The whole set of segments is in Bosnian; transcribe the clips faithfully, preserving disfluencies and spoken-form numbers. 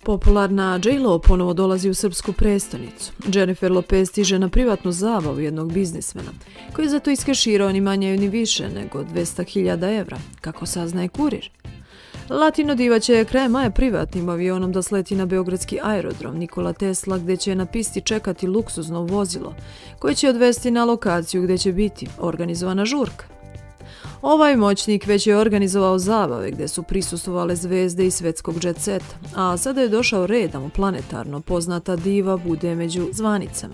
Popularna J Lo ponovo dolazi u srpsku prestonicu. Jennifer Lopez stiže na privatnu zabavu jednog biznismena, koji je zato iskeširao ni manje ni više nego dvesta hiljada evra, kako saznaje Kurir. Latino diva će krajem maja privatnim avionom da sleti na beogradski aerodrom Nikola Tesla, gdje će na pisti čekati luksuzno vozilo, koje će odvesti na lokaciju gdje će biti organizovana žurka. Ovaj moćnik već je organizovao zabave gdje su prisustvovale zvezde iz svetskog jet seta, a sada je došao red da mu planetarno poznata diva bude među zvanicama.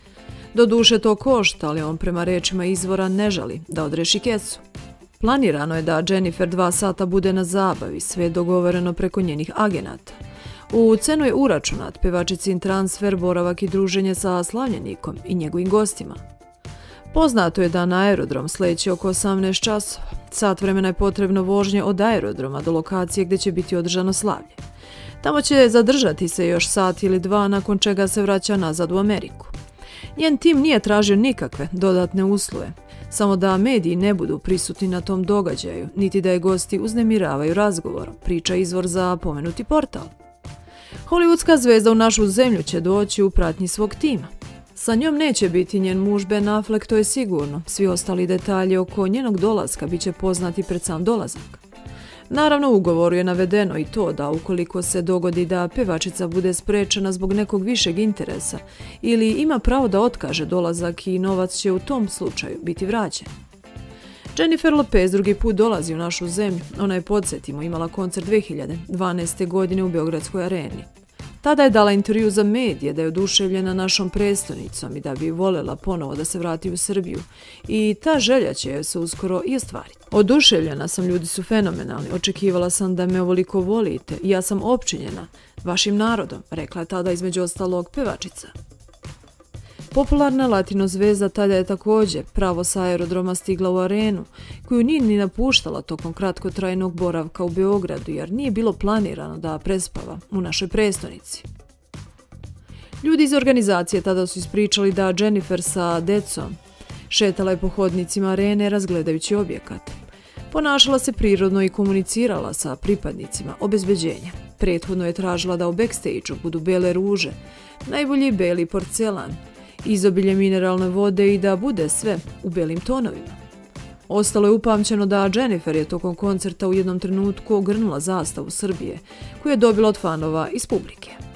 Doduše to košta, ali on prema rečima izvora ne žali da odreši kesu. Planirano je da Jennifer dva sata bude na zabavi, sve je dogovoreno preko njenih agenata. U cenu je uračunat pevačicin transfer, boravak i druženje sa slavljenikom i njegovim gostima. Poznato je da na aerodrom sleće oko osamnaest časova. Sat vremena je potrebno vožnje od aerodroma do lokacije gdje će biti održano slavlje. Tamo će zadržati se još sat ili dva, nakon čega se vraća nazad u Ameriku. Njen tim nije tražio nikakve dodatne uslove, samo da mediji ne budu prisutni na tom događaju, niti da je gosti uznemiravaju razgovorom, priča izvor za pomenuti portal. Hollywoodska zvezda u našu zemlju će doći u pratnji svog tima. Sa njom neće biti njen muž Ben Affleck, to je sigurno. Svi ostali detalji oko njenog dolaska bit će poznati pred sam dolazak. Naravno, u ugovoru je navedeno i to da ukoliko se dogodi da pevačica bude sprečena zbog nekog višeg interesa ili ima pravo da otkaže dolazak, i novac će u tom slučaju biti vraćen. Jennifer Lopez drugi put dolazi u našu zemlju. Ona je, podsjetimo, imala koncert dve hiljade dvanaeste. godine u Beogradskoj areni. Tada je dala intervju za medije da je oduševljena našom prestonicom i da bi voljela ponovo da se vrati u Srbiju, i ta želja će se uskoro i ostvariti. Oduševljena sam, ljudi su fenomenalni, očekivala sam da me ovoliko volite i ja sam opčinjena vašim narodom, rekla je tada između ostalog pevačica. Popularna latino zvezda tada je također pravo sa aerodroma stigla u arenu, koju nije ni napuštala tokom kratkotrajnog boravka u Beogradu, jer nije bilo planirano da prespava u našoj prestonici. Ljudi iz organizacije tada su ispričali da Jennifer sa decom šetala je po hodnicima arene razgledajući objekat. Ponašala se prirodno i komunicirala sa pripadnicima obezbeđenja. Prethodno je tražila da u backstage-u budu bele ruže, najbolji beli porcelan, izobilje mineralne vode i da bude sve u belim tonovima. Ostalo je upamćeno da Jennifer je tokom koncerta u jednom trenutku ogrnula zastavu Srbije, koju je dobila od fanova iz publike.